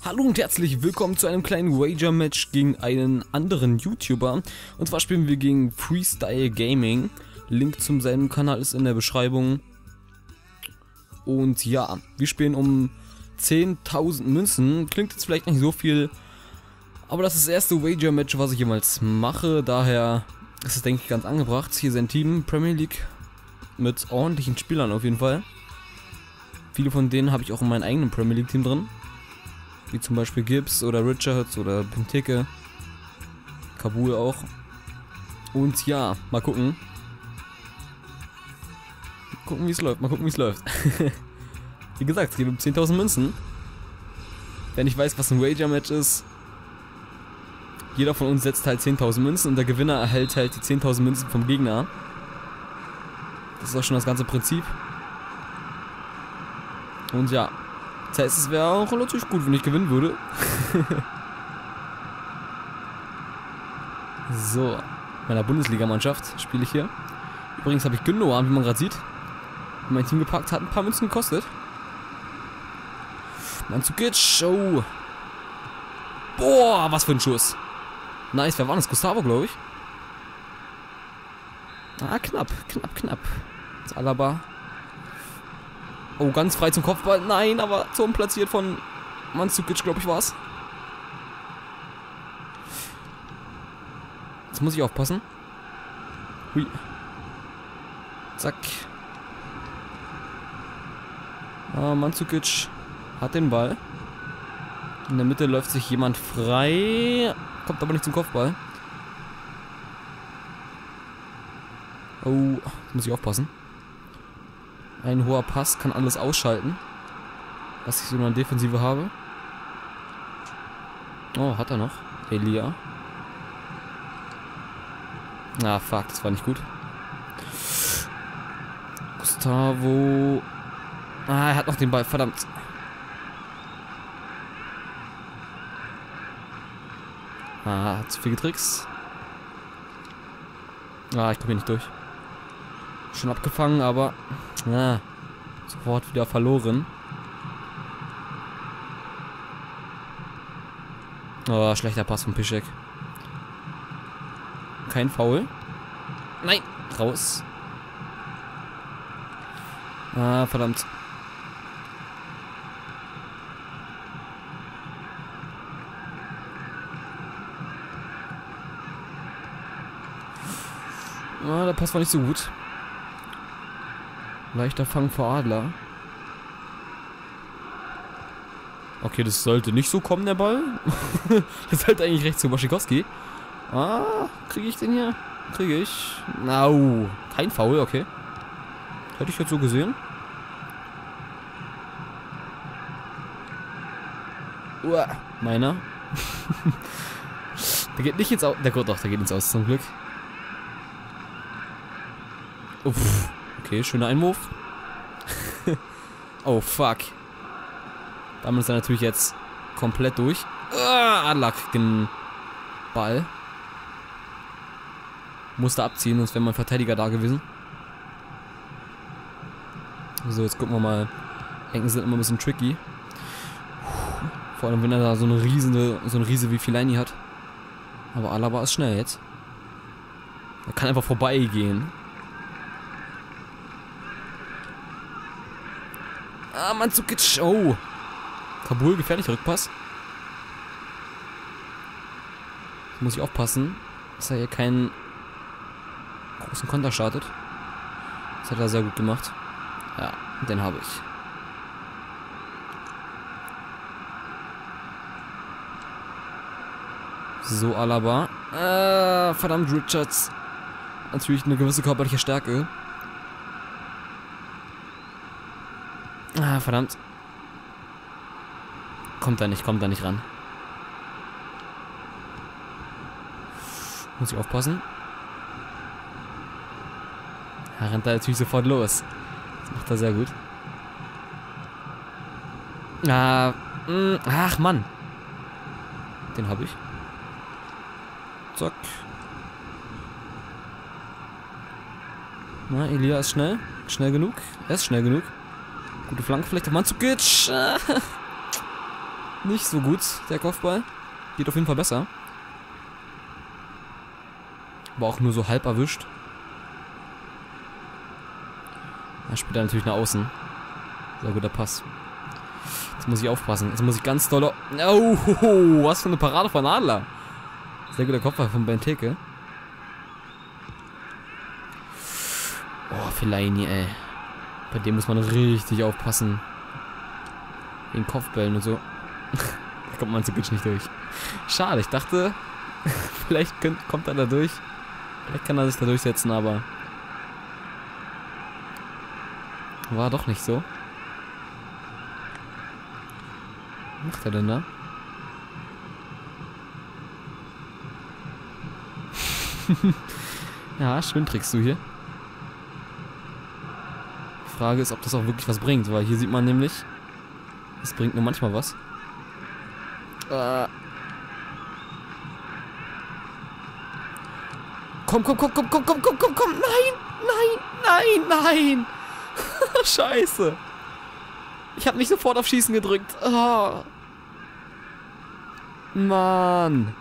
Hallo und herzlich willkommen zu einem kleinen Wager-Match gegen einen anderen YouTuber. Und zwar spielen wir gegen Freestyle Gaming. Link zum selben Kanal ist in der Beschreibung. Und ja, wir spielen um 10.000 Münzen. Klingt jetzt vielleicht nicht so viel, aber das ist das erste Wager-Match, was ich jemals mache. Daher ist es, denke ich, ganz angebracht. Hier sein Team, Premier League, mit ordentlichen Spielern auf jeden Fall. Viele von denen habe ich auch in meinem eigenen Premier League Team drin. Wie zum Beispiel Gibbs oder Richards oder Benteke. Kabul auch. Und ja, mal gucken. Mal gucken, wie es läuft. Mal gucken, wie es läuft. Wie gesagt, es geht um 10.000 Münzen. Wer nicht weiß, was ein Wager-Match ist. Jeder von uns setzt halt 10.000 Münzen und der Gewinner erhält halt die 10.000 Münzen vom Gegner. Das ist auch schon das ganze Prinzip. Und ja. Das heißt, es wäre auch natürlich gut, wenn ich gewinnen würde. So, meiner Bundesligamannschaft spiele ich hier. Übrigens habe ich Gündogan, wie man gerade sieht, in mein Team gepackt, hat ein paar Münzen gekostet. Mandzukic, oh. Boah, was für ein Schuss. Nice, wer war das? Gustavo, glaube ich. Ah, knapp. Das Alaba. Oh, ganz frei zum Kopfball. Nein, aber zum platziert von Mandzukic, glaube ich, war es. Jetzt muss ich aufpassen. Hui. Zack. Ah, Mandzukic hat den Ball. In der Mitte läuft sich jemand frei. Kommt aber nicht zum Kopfball. Oh, jetzt muss ich aufpassen. Ein hoher Pass kann alles ausschalten, was ich so in der Defensive habe. Oh, hat er noch. Elia. Ah, fuck, das war nicht gut. Gustavo. Ah, er hat noch den Ball, verdammt. Ah, hat zu viel getrickst. Ah, ich komme hier nicht durch. Schon abgefangen, aber sofort wieder verloren. Oh, schlechter Pass von Piszczek. Kein Foul. Nein, raus. Ah, verdammt. Ah, der Pass war nicht so gut. Leichter Fang vor Adler. Okay, das sollte nicht so kommen, der Ball. Das sollte eigentlich rechts zu Waschikowski. Ah, kriege ich den hier? Kriege ich. Au, kein Foul, okay. Hätte ich jetzt so gesehen. Uah, meiner. Der geht nicht ins Aus. Der geht ins Aus zum Glück. Uff. Okay, schöner Einwurf. Oh, fuck. Damit ist er natürlich jetzt komplett durch. Adler kriegt den Ball. Musste abziehen, sonst wäre mein Verteidiger da gewesen. So, jetzt gucken wir mal. Ecken sind immer ein bisschen tricky. Vor allem, wenn er da so eine Riese wie Fellaini hat. Aber Alaba ist schnell jetzt. Er kann einfach vorbeigehen. Ah, Mandzukic. Oh. Kabul, gefährlicher Rückpass. Jetzt muss ich aufpassen, dass er hier keinen großen Konter startet. Das hat er sehr gut gemacht. Ja, den habe ich. So, Alaba. Verdammt, Richards. Natürlich eine gewisse körperliche Stärke. Ah, verdammt. Kommt da nicht ran. Muss ich aufpassen. Er rennt da natürlich sofort los. Das macht er sehr gut. Ach, Mann. Den habe ich. Zack. Na, Elia ist schnell. Schnell genug. Er ist schnell genug. Gute Flanke vielleicht auf Mandzukic. Nicht so gut, der Kopfball. Geht auf jeden Fall besser. Aber auch nur so halb erwischt. Er spielt er natürlich nach außen. Sehr guter Pass. Jetzt muss ich aufpassen. Jetzt muss ich ganz doll... Oh, was für eine Parade von Adler. Sehr guter Kopfball von Benteke. Oh, Fellaini, ey. Bei dem muss man richtig aufpassen. Wegen Kopfbällen und so. Da kommt Mandzukic nicht durch. Schade, ich dachte, vielleicht kommt er da durch. Vielleicht kann er sich da durchsetzen, aber... War doch nicht so. Was macht er denn da? Ja, schön trickst du hier. Die Frage ist, ob das auch wirklich was bringt, weil hier sieht man nämlich, es bringt nur manchmal was. Komm. Nein. Scheiße. Ich habe nicht sofort auf Schießen gedrückt. Oh. Mann.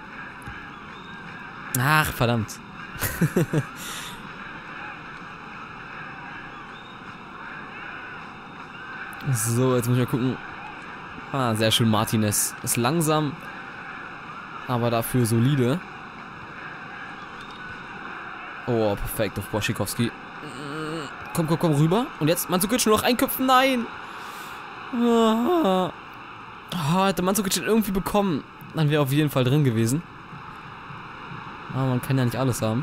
Ach, verdammt. So, jetzt muss ich mal gucken. Ah, sehr schön, Martinez. Ist langsam, aber dafür solide. Oh, perfekt auf Błaszczykowski. Komm, rüber. Und jetzt Mandzukic nur noch einköpfen. Nein! Hätte Mandzukic irgendwie bekommen, dann wäre auf jeden Fall drin gewesen. Aber man kann ja nicht alles haben.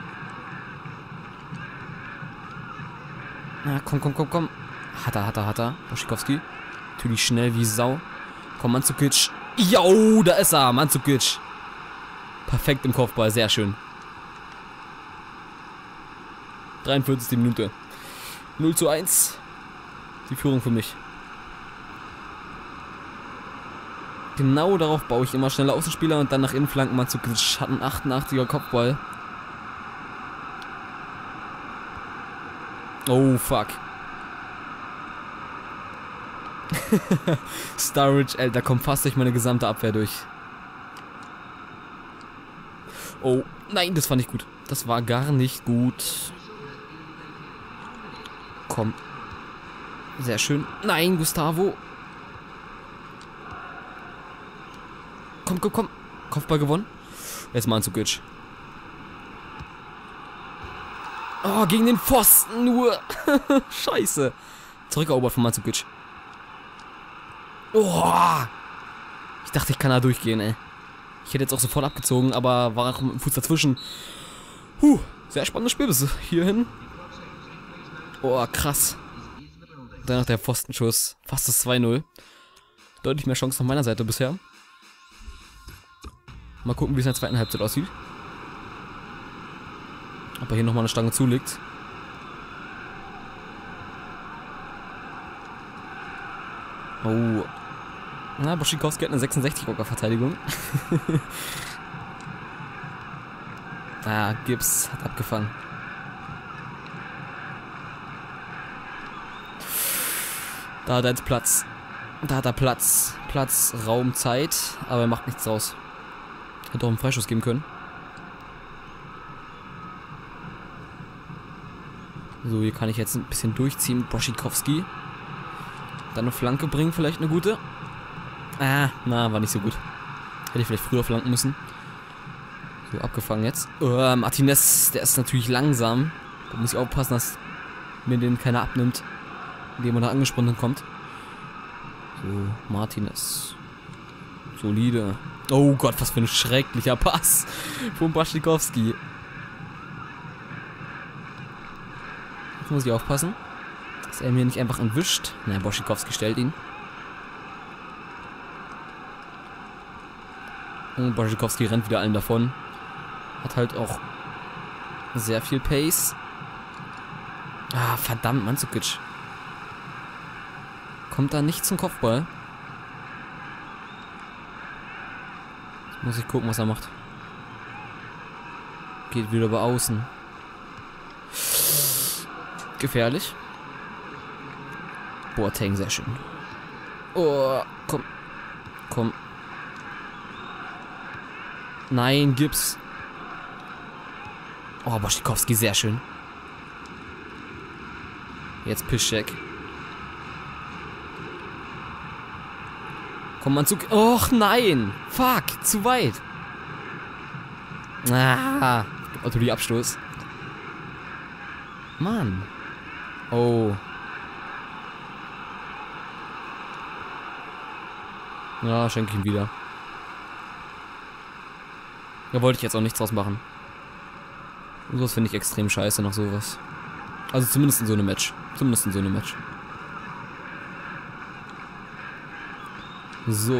Na, komm. Hat er. Błaszczykowski. Natürlich schnell wie Sau. Komm, Mandzukic. Jo, da ist er. Mandzukic. Perfekt im Kopfball. Sehr schön. 43. Minute. 0:1. Die Führung für mich. Genau darauf baue ich immer schneller Außenspieler und dann nach Innenflanken Mandzukic hat einen 88er Kopfball. Oh, fuck. Sturridge, Alter, kommt fast durch meine gesamte Abwehr durch. Oh, nein, das fand ich gut. Das war gar nicht gut. Komm. Sehr schön. Nein, Gustavo. Komm. Kopfball gewonnen. Jetzt Mandzukic. Oh, gegen den Pfosten nur. Scheiße. Zurückerobert von Mandzukic. Oh. Ich dachte, ich kann da durchgehen, ey. Ich hätte jetzt auch sofort abgezogen, aber war auch mit dem Fuß dazwischen. Sehr spannendes Spiel bis hierhin. Oh, krass. Dann noch der Pfostenschuss. Fast das 2:0. Deutlich mehr Chancen auf meiner Seite bisher. Mal gucken, wie es in der zweiten Halbzeit aussieht. Ob er hier nochmal eine Stange zulegt. Oh. Na, Błaszczykowski hat eine 66 Verteidigung. Gibbs hat abgefangen. Da hat er jetzt Platz. Da hat er Platz. Raum, Zeit. Aber er macht nichts draus. Hätte auch einen Freischuss geben können. So, hier kann ich jetzt ein bisschen durchziehen mit Błaszczykowski. Dann eine Flanke bringen, vielleicht eine gute. War nicht so gut. Hätte ich vielleicht früher flanken müssen. So, abgefangen jetzt. Martinez, der ist natürlich langsam. Da muss ich aufpassen, dass mir den keiner abnimmt, indem er da angesprungen kommt. So, Martinez. Solide. Oh Gott, was für ein schrecklicher Pass von Błaszczykowski. Jetzt muss ich aufpassen, dass er mir nicht einfach entwischt. Nein, Błaszczykowski stellt ihn. Und Błaszczykowski rennt wieder allen davon. Hat halt auch sehr viel Pace. Verdammt, Mandzukic. Kommt da nicht zum Kopfball. Jetzt muss ich gucken, was er macht. Geht wieder über außen. Gefährlich. Boateng, sehr schön. Oh, komm. Komm. Nein, Gibbs. Oh, Błaszczykowski, sehr schön. Jetzt Piszczek. Komm, Mandzukic. Och, nein. Fuck, zu weit. Ah, Autorie Abstoß. Mann. Oh. Ja, schenke ich ihm wieder. Da wollte ich jetzt auch nichts draus machen. Und sowas finde ich extrem scheiße nach sowas. Also zumindest in so einem Match. Zumindest in so einem Match. So.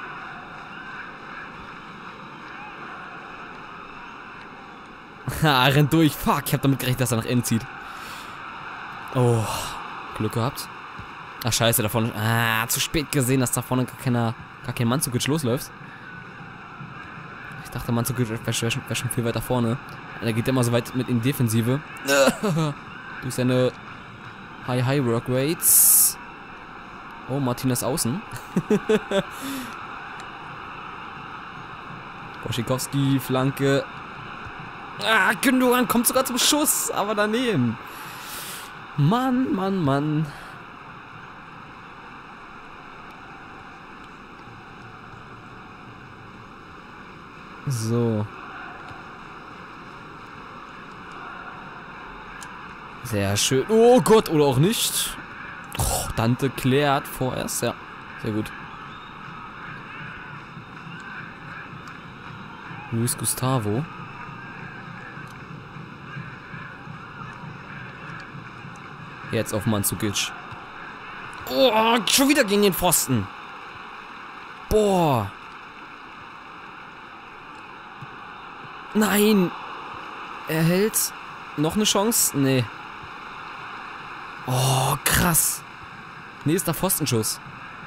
Ha, rennt durch. Fuck, ich habe damit gerechnet, dass er nach innen zieht. Oh, Glück gehabt. Ach scheiße, da vorne. Ah, zu spät gesehen, dass da vorne gar kein Mandzukic losläuft. Ich dachte, Mandzukic wäre schon viel weiter vorne. Er geht immer so weit mit in Defensive. Durch seine High Work Rates. Oh, Martinez außen. Błaszczykowski, Flanke. Ah, Gündogan kommt sogar zum Schuss, aber daneben. Mann, Mann, Mann. So. Sehr schön. Oh Gott, oder auch nicht. Oh, Dante klärt vorerst, ja. Sehr gut. Luis Gustavo. Jetzt auf Mandzukic. Oh, schon wieder gegen den Pfosten. Boah. Nein. Er hält. Noch eine Chance? Nee. Oh, krass. Nächster Pfostenschuss.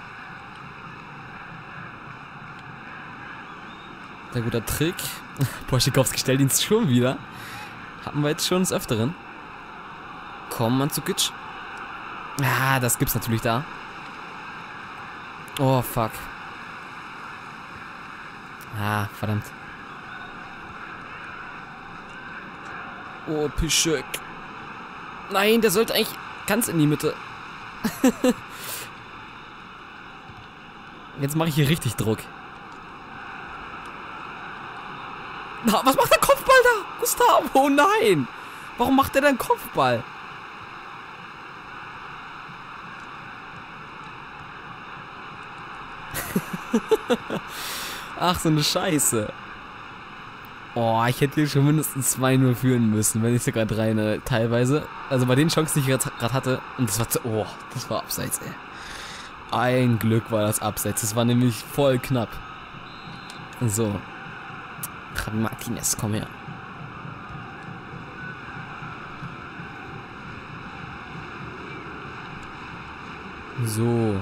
Sehr guter Trick. Błaszczykowski stellt ihn schon wieder. Hatten wir jetzt schon des Öfteren. Komm, Mandzukic. Ah, das gibt's natürlich da. Oh, fuck. Ah, verdammt. Oh, Piszczek. Nein, der sollte eigentlich ganz in die Mitte. Jetzt mache ich hier richtig Druck. Na, was macht der Kopfball da? Gustavo, oh nein. Warum macht er denn Kopfball? Ach, so eine Scheiße. Oh, ich hätte hier schon mindestens 2-0 führen müssen, wenn nicht sogar 3, ne, teilweise. Also bei den Chancen, die ich gerade hatte. Und das war oh, das war abseits, ey. Ein Glück war das abseits. Das war nämlich voll knapp. So. Javi Martinez, komm her. So.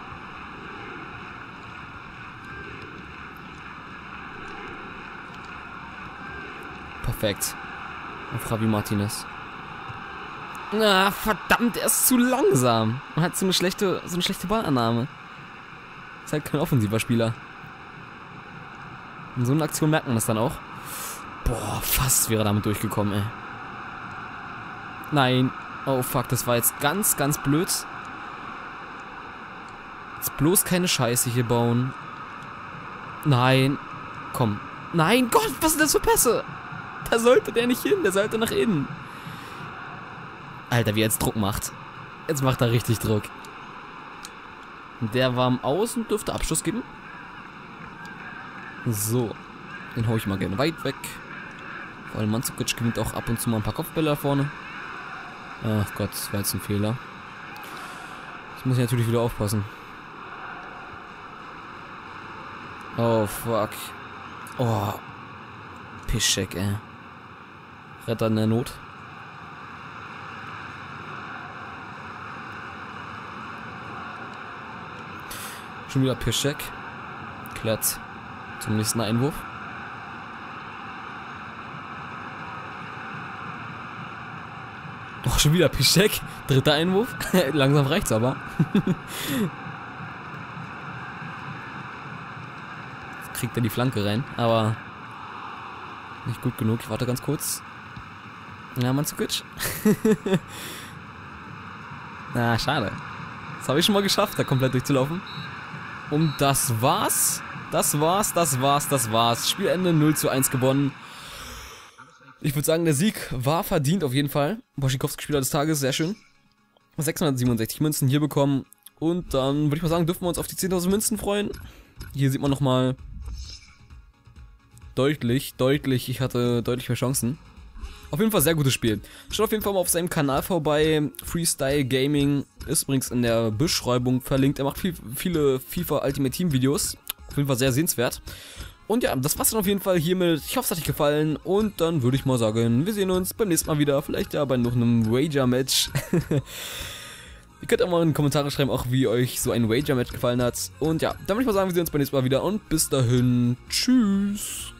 Perfekt. Auf Javi Martinez. Na, verdammt, er ist zu langsam. Man hat so eine schlechte Ballannahme. Ist halt kein offensiver Spieler. In so einer Aktion merkt man das dann auch. Boah, fast wäre er damit durchgekommen, ey. Nein. Oh, fuck, das war jetzt ganz, ganz blöd. Jetzt bloß keine Scheiße hier bauen. Nein. Komm. Nein, Gott, was sind das für Pässe? Da sollte der nicht hin, der sollte nach innen. Alter, wie er jetzt Druck macht. Jetzt macht er richtig Druck. Der war am Außen, dürfte Abschluss geben. So. Den hau ich mal gerne weit weg. Vor allem Mandzukic gewinnt auch ab und zu mal ein paar Kopfbälle da vorne. Ach Gott, das war jetzt ein Fehler. Jetzt muss ich natürlich wieder aufpassen. Oh, fuck. Oh. Piszczek, ey. Retter in der Not. Schon wieder Piszczek. Klärt zum nächsten Einwurf. Oh, schon wieder Piszczek. Dritter Einwurf. Langsam reicht's aber. kriegt er die Flanke rein, aber nicht gut genug. Ich warte ganz kurz. Ja, Mandzukic. Na, schade. Das habe ich schon mal geschafft, da komplett durchzulaufen. Und das war's. Das war's. Spielende 0:1 gewonnen. Ich würde sagen, der Sieg war verdient auf jeden Fall. Boschikowski Spieler des Tages, sehr schön. 667 Münzen hier bekommen. Und dann würde ich mal sagen, dürfen wir uns auf die 10.000 Münzen freuen. Hier sieht man nochmal deutlich, ich hatte deutlich mehr Chancen. Auf jeden Fall sehr gutes Spiel. Schaut auf jeden Fall mal auf seinem Kanal vorbei. Freestyle Gaming ist übrigens in der Beschreibung verlinkt. Er macht viele FIFA Ultimate Team Videos. Auf jeden Fall sehr sehenswert. Und ja, das war's dann auf jeden Fall hiermit. Ich hoffe, es hat euch gefallen. Und dann würde ich mal sagen, wir sehen uns beim nächsten Mal wieder. Vielleicht ja bei noch einem Wager-Match. Ihr könnt auch mal in die Kommentare schreiben, auch wie euch so ein Wager-Match gefallen hat. Und ja, dann würde ich mal sagen, wir sehen uns beim nächsten Mal wieder. Und bis dahin, tschüss.